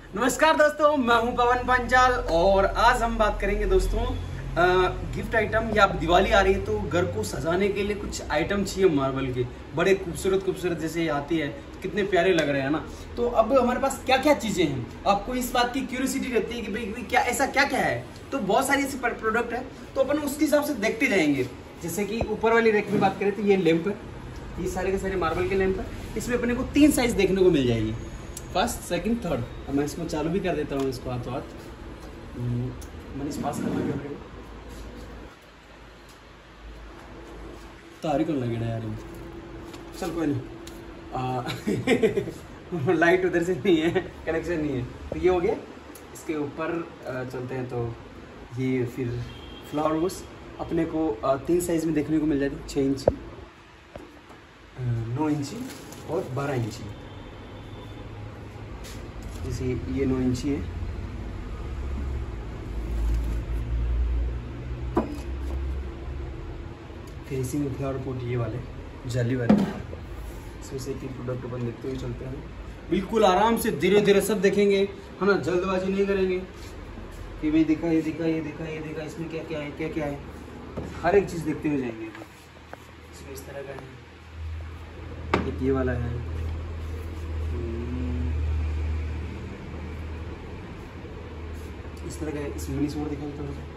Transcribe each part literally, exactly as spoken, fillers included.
नमस्कार दोस्तों, मैं हूं पवन पंचाल और आज हम बात करेंगे दोस्तों आ, गिफ्ट आइटम या दिवाली आ रही है तो घर को सजाने के लिए कुछ आइटम चाहिए मार्बल के, बड़े खूबसूरत खूबसूरत जैसे ये आती है, कितने प्यारे लग रहे हैं ना। तो अब हमारे पास क्या क्या चीजें हैं, आपको इस बात की क्यूरियोसिटी रहती है कि भाई क्या ऐसा क्या क्या है। तो बहुत सारी ऐसी प्रोडक्ट है तो अपन उसके हिसाब से देखते जाएंगे। जैसे कि ऊपर वाली रेक में बात करें तो ये लैंप है, ये सारे के सारे मार्बल के लैंप है। इसमें अपने को तीन साइज देखने को मिल जाएगी, फर्स्ट सेकंड थर्ड। अब मैं इसको चालू भी कर देता हूँ, इसको हाथों हाथ मैंने इस पास करना क्या तारीख लगेगा यार, चल कोई नहीं। लाइट उधर से नहीं है, कनेक्शन नहीं है, तो ये हो गया। इसके ऊपर चलते हैं तो ये फिर फ्लावर वॉश अपने को आ, तीन साइज में देखने को मिल जाती है, छः इंची, नौ इंची और बारह इंची। जैसे ये नौ इंची है, फिर इसी में फ्लावर पॉट ये वाले जाली वाले, इसमें से एक प्रोडक्ट अपन देखते हुए चलते हैं। बिल्कुल आराम से धीरे धीरे सब देखेंगे, है ना, जल्दबाजी नहीं करेंगे कि भाई दिखा ये दिखा ये दिखा ये दिखा, इसमें क्या क्या है क्या क्या है, हर एक चीज़ देखते हुए जाएंगे। इसमें इस तरह का है, एक ये वाला है, इस तरह का है। इसमें मिनी सोड दिखाई थोड़ा सा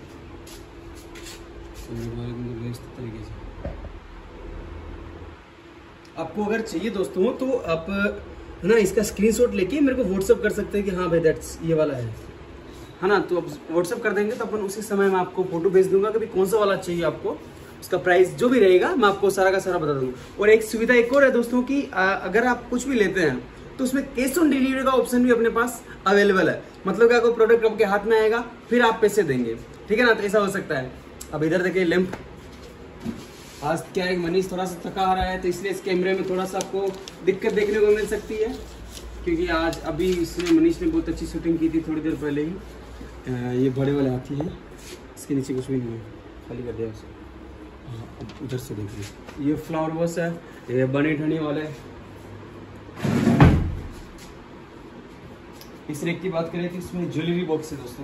तरीके से। आपको अगर चाहिए दोस्तों तो आप है ना इसका स्क्रीनशॉट लेके मेरे को व्हाट्सअप कर सकते हैं कि हाँ भाई दैट्स ये वाला है है ना। तो अब व्हाट्सअप कर देंगे तो अपन उसी समय में आपको फोटो भेज दूंगा कि कौन सा वाला चाहिए आपको, उसका प्राइस जो भी रहेगा मैं आपको सारा का सारा बता दूंगा। और एक सुविधा एक और है दोस्तों की अगर आप कुछ भी लेते हैं तो उसमें कैश ऑन डिलीवरी का ऑप्शन भी अपने पास अवेलेबल है। मतलब क्या, कोई प्रोडक्ट आपके हाथ में आएगा फिर आप पैसे देंगे, ठीक है ना। तो ऐसा हो सकता है। अब इधर देखिए लैंप, आज क्या है मनीष थोड़ा सा थका आ रहा है तो इसलिए इस कैमरे में थोड़ा सा आपको दिक्कत देखने को मिल सकती है, क्योंकि आज अभी इसने मनीष ने बहुत अच्छी शूटिंग की थी थोड़ी देर पहले ही। आ, ये बड़े वाले हाथी हैं, इसके नीचे कुछ भी नहीं है, खाली कर दिया उसे। अब उधर से देखिए ये फ्लावर वॉश है, ये बने ठने वाले। इस रेक की बात करें तो इसमें ज्वेलरी बॉक्स है दोस्तों।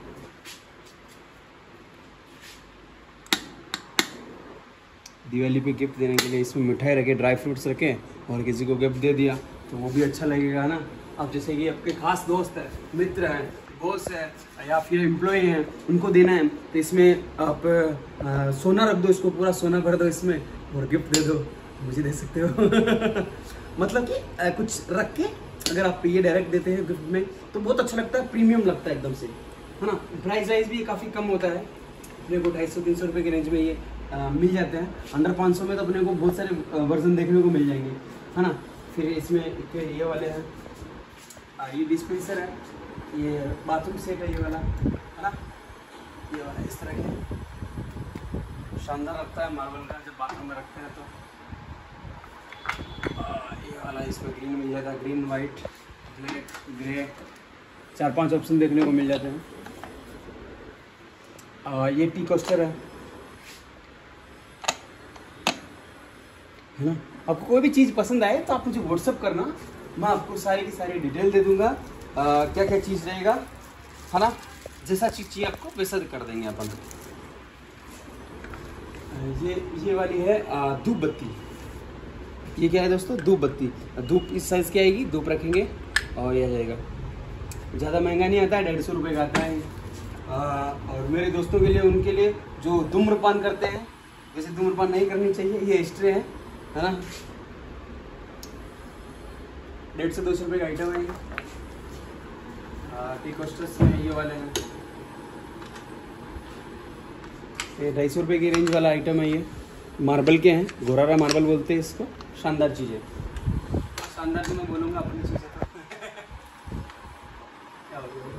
दिवाली पे गिफ्ट देने के लिए इसमें मिठाई रखे, ड्राई फ्रूट्स रखे और किसी को गिफ्ट दे दिया तो वो भी अच्छा लगेगा ना। अब जैसे कि आपके खास दोस्त है, मित्र हैं, बॉस है या फिर एम्प्लॉय हैं, उनको देना है तो इसमें आप आ, सोना रख दो, इसको पूरा सोना भर दो इसमें और गिफ्ट दे दो, मुझे दे सकते हो। मतलब कि आ, कुछ रख के अगर आप ये डायरेक्ट देते हैं गिफ्ट में तो बहुत अच्छा लगता है, प्रीमियम लगता है एकदम से, है ना। प्राइस वाइज भी काफ़ी कम होता है, अपने को ढाई सौ तीन सौ रुपये के रेंज में ये आ, मिल जाते हैं। अंडर पाँच सौ में तो अपने को बहुत सारे वर्जन देखने को मिल जाएंगे, है ना। फिर इसमें एक ये वाले हैं, ये डिस्पेंसर है, ये बाथरूम सेट है ये वाला, है ना। ये वाला इस तरह के शानदार लगता है मार्बल का जब बाथरूम में रखते हैं तो। आ, ये वाला इसमें ग्रीन मिल जाता है, ग्रीन वाइट ब्लैक ग्रे, चार पांच ऑप्शन देखने को मिल जाते हैं। आ, ये टी कोस्टर है, है ना। आपको कोई भी चीज़ पसंद आए तो आप मुझे व्हाट्सअप करना, मैं आपको सारी की सारी डिटेल दे दूंगा, आ, क्या क्या चीज़ रहेगा, है ना। जैसा चीज़ चाहिए आपको वैसा कर देंगे अपन। ये ये वाली है धूप बत्ती। ये क्या है दोस्तों, धूप बत्ती। धूप इस साइज़ की आएगी, धूप रखेंगे और ये जाएगा। ज़्यादा महंगा नहीं आता है, डेढ़ सौ रुपये का आता है। आ, और मेरे दोस्तों के लिए, उनके लिए जो धूम्रपान करते हैं, वैसे धूम्रपान नहीं करनी चाहिए, ये स्ट्रे है, है ना। डेढ़ सौ दो सौ रुपये का आइटम है ये। टी कोस्टर्स में ये वाले हैं, ये ढाई सौ रुपये की रेंज वाला आइटम है। ये मार्बल के हैं, घोरारा मार्बल बोलते हैं इसको। शानदार चीज़ है, शानदार तो मैं बोलूँगा अपनी चीज़ है तो। क्या हो गया,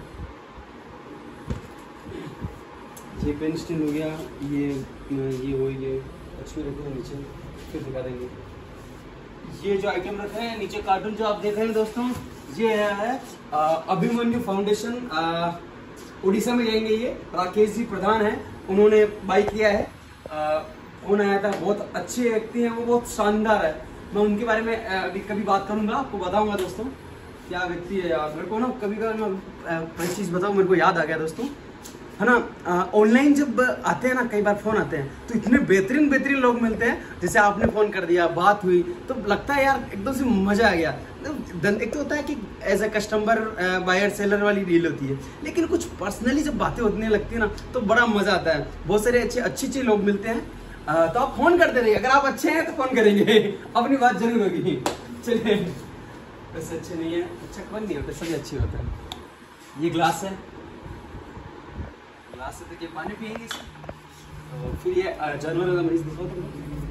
ये पेन स्टैंड हो गया, ये ये हो गया, अच्छी रखते हैं नीचे, फिर दिखा देंगे। ये जो आइटम रखा है नीचे, कार्टून जो आप देख रहे हैं दोस्तों, ये है अभिमन्यु फाउंडेशन, उड़ीसा में जाएंगे। ये राकेश जी प्रधान है, उन्होंने बाई किया है। फोन आया था, बहुत अच्छे व्यक्ति हैं वो, बहुत शानदार है। मैं उनके बारे में अभी कभी बात करूंगा, आपको बताऊंगा दोस्तों। क्या व्यक्ति है यार। मेरे को ना कभी कभी मैं एक चीज़ बताऊँ, मेरे को याद आ गया दोस्तों, है ना, ऑनलाइन जब आते हैं ना कई बार फ़ोन आते हैं तो इतने बेहतरीन बेहतरीन लोग मिलते हैं। जैसे आपने फ़ोन कर दिया, बात हुई तो लगता है यार एकदम से मज़ा आ गया। एक तो होता है कि as a customer buyer seller वाली डील होती है, लेकिन कुछ पर्सनली जब बातें होने लगती है ना तो बड़ा मज़ा आता है। बहुत सारे अच्छे अच्छे अच्छे लोग मिलते हैं। आ, तो आप फ़ोन करते रहिए, अगर आप अच्छे हैं तो फ़ोन करेंगे, अपनी बात जरूर होगी। चलिए, वैसे अच्छे नहीं है, अच्छा कौन नहीं होता, सभी अच्छे होते हैं। ये ग्लास है, ग्लास से तो ये पानी पिएंगे। तो फिर ये जानवर वाला मरीज दिखाओ तो,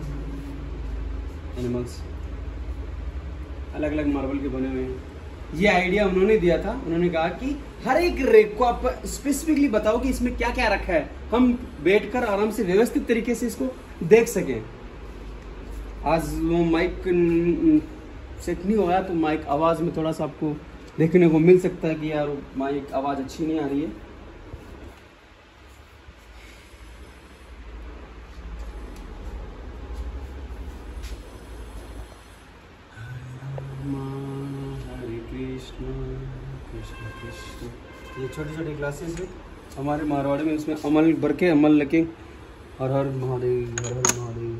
एनिमल्स अलग अलग मार्बल के बने हुए हैं। ये आइडिया उन्होंने दिया था, उन्होंने कहा कि हर एक रेक को आप स्पेसिफिकली बताओ कि इसमें क्या क्या रखा है, हम बैठकर आराम से व्यवस्थित तरीके से इसको देख सकें। आज वो माइक सेट नहीं हो रहा तो माइक आवाज़ में थोड़ा सा आपको देखने को मिल सकता है कि यार माइक आवाज़ अच्छी नहीं आ रही है। ये छोटी छोटी क्लासेस है हमारे मारवाड़ी में, उसमें अमल भर के अमल लेके हर हर महादेव हर हर महादेव।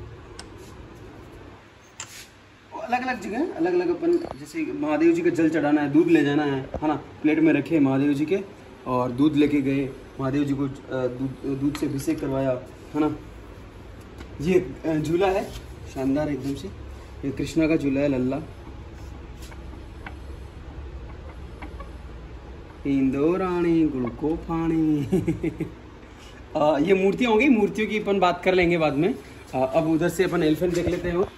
अलग अलग जगह अलग अलग अपन, जैसे महादेव जी का जल चढ़ाना है, दूध ले जाना है है ना, प्लेट में रखे महादेव जी के और दूध लेके गए, महादेव जी को दूध दूध से अभिषेक करवाया, है ना। ये झूला है शानदार एकदम से, ये कृष्णा का झूला है लल्ला। इंदौरानी गुड़को फानी। ये मूर्तियाँ हो गई, मूर्तियों की अपन बात कर लेंगे बाद में। आ, अब उधर से अपन एलिफेंट देख लेते हैं।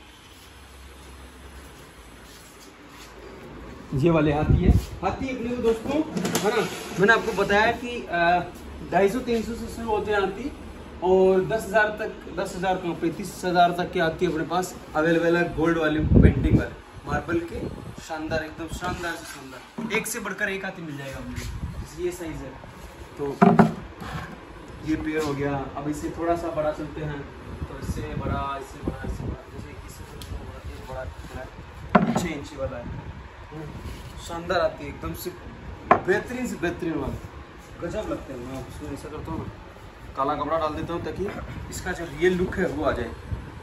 ये वाले हाथी है, हाथी अपने को दोस्तों, है ना, मैंने आपको बताया कि ढाई सौ तीन सौ से शुरू होते हैं हाथी और दस हजार तक, दस हजार का पैंतीस हजार तक के हाथी अपने पास अवेलेबल है। गोल्ड वाली पेंटिंग वाले मार्बल के, शानदार एकदम शानदार से शानदार, एक से बढ़कर एक हाथी मिल जाएगा मुझे। ये साइज है तो ये पेड़ हो गया। अब इससे थोड़ा सा बड़ा चलते हैं तो इससे बड़ा, इससे बड़ा, इससे बड़ा, जैसे इससे थोड़ा बड़ा छः इंची वाला है, शानदार आती है एकदम से, बेहतरीन से बेहतरीन वाला, गजब लगते हैं। मैं उसमें ऐसा करता हूँ ना, काला कपड़ा डाल देता हूँ ताकि इसका जो रियल लुक है वो आ जाए।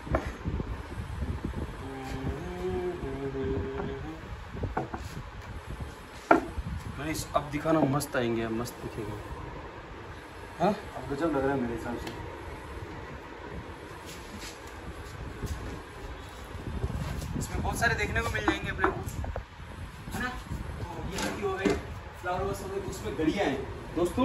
अब दिखाना मस्त आएंगे, अब मस्त दिखेगा। हाँ अब गजब लग रहा है मेरे हिसाब से। इसमें बहुत सारे देखने को मिल जाएंगे अपने को, है ना। तो ये हाथी हो गए, फ्लावर वास हो गए, तो उसमें घड़ियाँ हैं दोस्तों।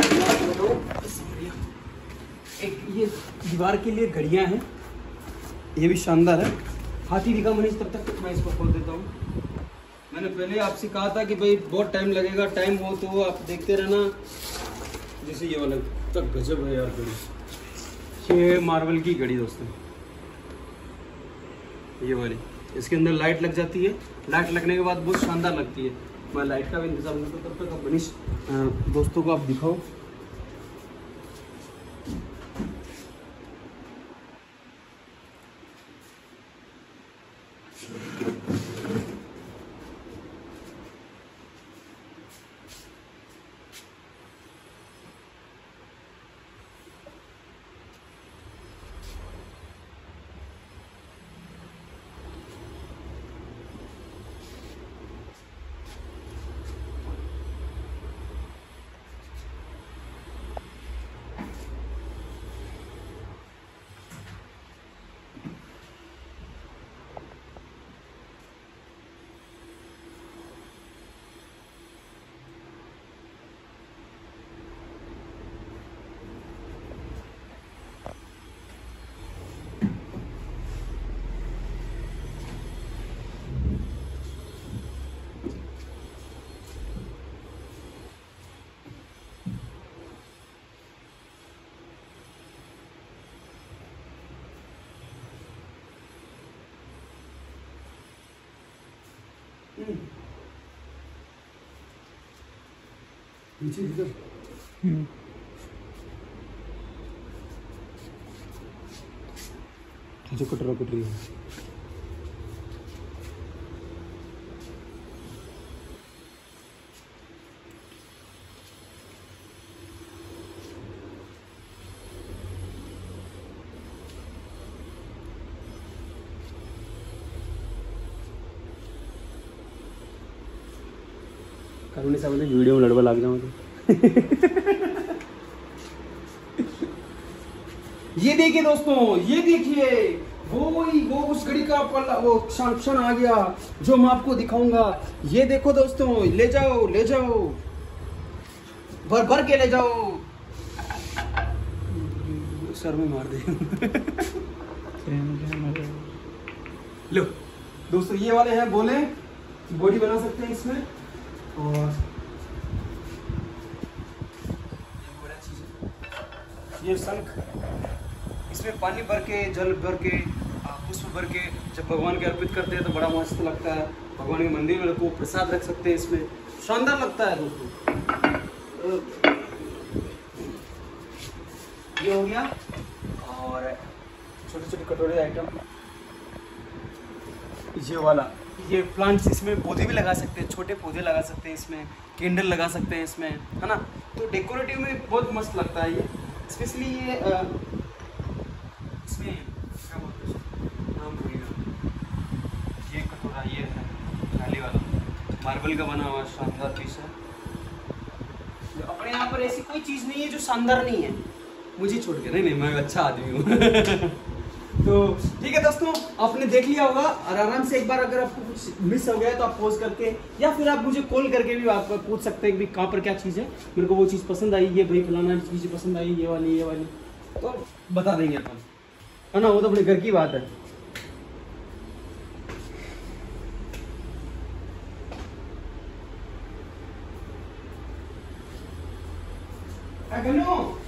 एक ये दीवार के लिए घड़ियाँ हैं, ये भी शानदार है। हाथी दिखा मनीष, तब तक मैं इसको खोल देता हूँ। मैंने पहले आपसे कहा था कि भाई बहुत टाइम लगेगा, टाइम हो तो आप देखते रहना। जैसे ये वाला तक गजब है यार घड़ी, ये मार्बल की घड़ी दोस्तों, ये वाली, इसके अंदर लाइट लग जाती है, लाइट लगने के बाद बहुत शानदार लगती है। मैं लाइट का भी इंतजाम करता हूँ, तब तक आप मनीष दोस्तों को आप दिखाओ। नीचे इधर जो कटरा कट रही है। कानूनी साहब ने वीडियो में लड़वा लग जाऊँ तो ये देखिए दोस्तों, ये देखिए वो वो उस घड़ी का पल वो क्षण आ गया जो मैं आपको दिखाऊंगा। ये देखो दोस्तों, ले जाओ ले जाओ, भर भर के ले जाओ। सर में मार दे लो दोस्तों, ये वाले हैं बोले, बॉडी बना सकते हैं इसमें। और ये शंख, इसमें पानी भर के, जल भर के, पुष्प भर के जब भगवान के अर्पित करते हैं तो बड़ा मस्त लगता है। भगवान के मंदिर में रखो, प्रसाद रख सकते हैं इसमें, शानदार लगता है दोस्तों। ये हो गया। और छोटे छोटे कटोरे आइटम, ये वाला, ये प्लांट्स, इसमें पौधे भी लगा सकते हैं, छोटे पौधे लगा सकते हैं इसमें, कैंडल लगा सकते हैं इसमें, है ना। तो डेकोरेटिव में बहुत मस्त लगता है ये। स्पेशली ये आ, इसमें क्या बोलते हैं, नाम भूलिएगा। ये कटोरा, ये है थाली वाला, मार्बल का बना हुआ शानदार पीस है। अपने यहाँ पर ऐसी कोई चीज़ नहीं है जो शानदार नहीं है, मुझे छोड़ के। नहीं नहीं, मैं अच्छा आदमी हूँ तो ठीक है दोस्तों, आपने देख लिया होगा। और आराम से एक बार अगर आपको कुछ मिस हो गया तो आप पॉज करके या फिर आप मुझे कॉल करके भी आप पूछ सकते हैं कि कहाँ पर क्या चीज़ है, मेरे को वो चीज़ पसंद आई, ये भाई फलाना चीज़ पसंद आई, ये वाली ये वाली, तो बता देंगे अपन, है ना। वो तो अपने घर की बात है। गन्नू